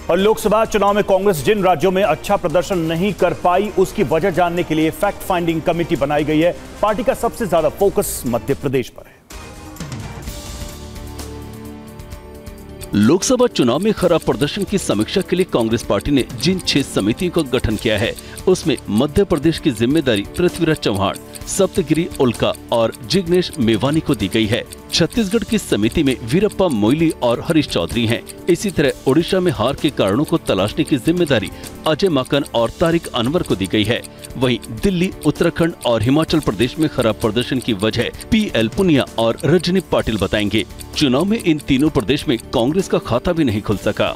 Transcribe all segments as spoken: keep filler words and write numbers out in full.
और लोकसभा चुनाव में कांग्रेस जिन राज्यों में अच्छा प्रदर्शन नहीं कर पाई उसकी वजह जानने के लिए फैक्ट फाइंडिंग कमेटी बनाई गई है। पार्टी का सबसे ज्यादा फोकस मध्य प्रदेश पर है। लोकसभा चुनाव में खराब प्रदर्शन की समीक्षा के लिए कांग्रेस पार्टी ने जिन छह समितियों का गठन किया है उसमें मध्य प्रदेश की जिम्मेदारी पृथ्वीराज चौहान, सप्तगिरी उल्का और जिग्नेश मेवानी को दी गई है। छत्तीसगढ़ की समिति में वीरप्पा मोइली और हरीश चौधरी हैं। इसी तरह ओडिशा में हार के कारणों को तलाशने की जिम्मेदारी अजय माकन और तारिक अनवर को दी गई है। वहीं दिल्ली, उत्तराखंड और हिमाचल प्रदेश में खराब प्रदर्शन की वजह पी एल पुनिया और रजनी पाटिल बताएंगे। चुनाव में इन तीनों प्रदेश में कांग्रेस का खाता भी नहीं खुल सका।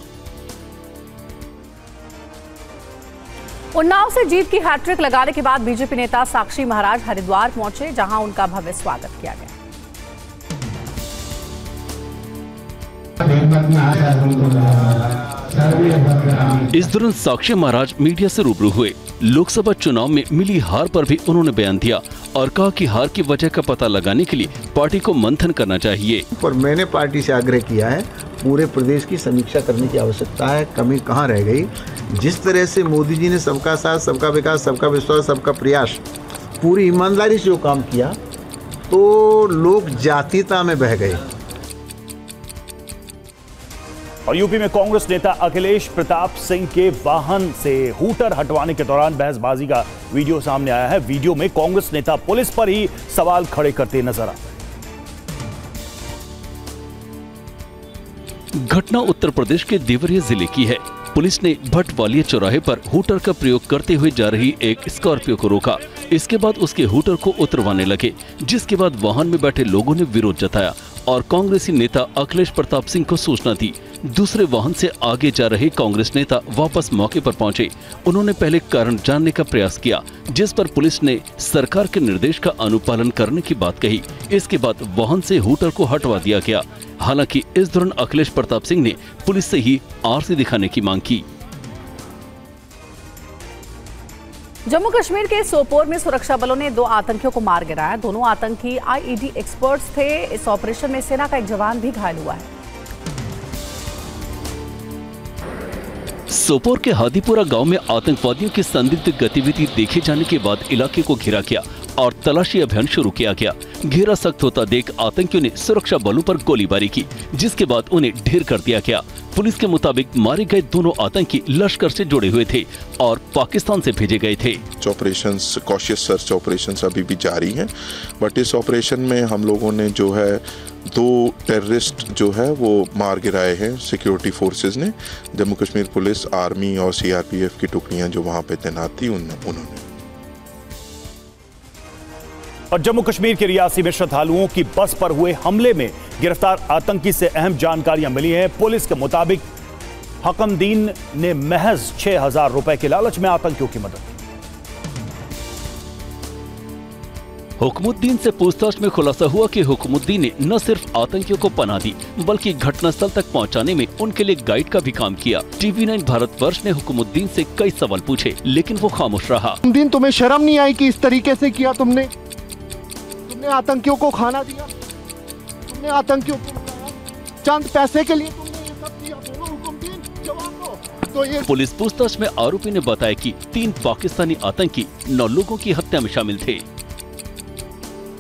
उन्नाव से जीत की हैट्रिक लगाने के बाद बीजेपी नेता साक्षी महाराज हरिद्वार पहुंचे, जहां उनका भव्य स्वागत किया गया। इस दौरान साक्षी महाराज मीडिया से रूबरू हुए। लोकसभा चुनाव में मिली हार पर भी उन्होंने बयान दिया और कहा कि हार की वजह का पता लगाने के लिए पार्टी को मंथन करना चाहिए। पर मैंने पार्टी से आग्रह किया है, पूरे प्रदेश की समीक्षा करने की आवश्यकता है, कमी कहाँ रह गई। जिस तरह से मोदी जी ने सबका साथ, सबका विकास, सबका विश्वास, सबका प्रयास, पूरी ईमानदारी से जो काम किया, तो लोग जातीयता में बह गए। और यूपी में कांग्रेस नेता अखिलेश प्रताप सिंह के वाहन से हूटर हटवाने के दौरान बहसबाजी का वीडियो सामने आया है। वीडियो में कांग्रेस नेता पुलिस पर ही सवाल खड़े करते नजर आ रहे हैं। घटना उत्तर प्रदेश के देवरिया जिले की है। पुलिस ने भटवालिया चौराहे पर हूटर का प्रयोग करते हुए जा रही एक स्कॉर्पियो को रोका। इसके बाद उसके हूटर को उतरवाने लगे, जिसके बाद वाहन में बैठे लोगों ने विरोध जताया और कांग्रेसी नेता अखिलेश प्रताप सिंह को सूचना दी। दूसरे वाहन से आगे जा रहे कांग्रेस नेता वापस मौके पर पहुंचे। उन्होंने पहले कारण जानने का प्रयास किया, जिस पर पुलिस ने सरकार के निर्देश का अनुपालन करने की बात कही। इसके बाद वाहन से हूटर को हटवा दिया गया। हालांकि इस दौरान अखिलेश प्रताप सिंह ने पुलिस से ही आरसी दिखाने की मांग की। जम्मू कश्मीर के सोपोर में सुरक्षा बलों ने दो आतंकियों को मार गिराया। दोनों आतंकी आई ई डी एक्सपर्ट्स थे। इस ऑपरेशन में सेना का एक जवान भी घायल हुआ है। सोपोर के हादीपुरा गांव में आतंकवादियों की संदिग्ध गतिविधि देखे जाने के बाद इलाके को घेरा गया और तलाशी अभियान शुरू किया गया। घेरा सख्त होता देख आतंकियों ने सुरक्षा बलों पर गोलीबारी की, जिसके बाद उन्हें ढेर कर दिया गया। पुलिस के मुताबिक मारे गए दोनों आतंकी लश्कर से जुड़े हुए थे और पाकिस्तान से भेजे गए थे। ऑपरेशंस, कॉशियस सर्च ऑपरेशंस अभी भी जारी हैं, बट इस ऑपरेशन में हम लोगों ने जो है दो टेररिस्ट जो है वो मार गिराए हैं। सिक्योरिटी फोर्सेस ने, जम्मू कश्मीर पुलिस, आर्मी और सी आर पी एफ की टुकड़ियां जो वहां पे तैनात थी उन्होंने। और जम्मू कश्मीर के रियासी में श्रद्धालुओं की बस पर हुए हमले में गिरफ्तार आतंकी से अहम जानकारियां मिली हैं। पुलिस के मुताबिक हकमदीन ने महज छह हजार रुपए के लालच में आतंकियों की मदद की। हुकमुद्दीन से पूछताछ में खुलासा हुआ कि हुकमुद्दीन ने न सिर्फ आतंकियों को पनाह दी बल्कि घटनास्थल तक पहुंचाने में उनके लिए गाइड का भी काम किया। टीवी नाइन भारतवर्ष ने हुकमुद्दीन से कई सवाल पूछे, लेकिन वो खामोश रहा। हुकमुद्दीन, तुम्हें शर्म नहीं आई कि इस तरीके से किया? तुमने तुमने आतंकियों को खाना दिया, तुमने आतंकियों को चंद पैसे के लिए तुमने ये सब किया। बोलो हुकमुद्दीन, जवाब दो। तो ये पुलिस पूछताछ में आरोपी ने बताया कि तीन पाकिस्तानी आतंकी नौ लोगों की हत्या में शामिल थे।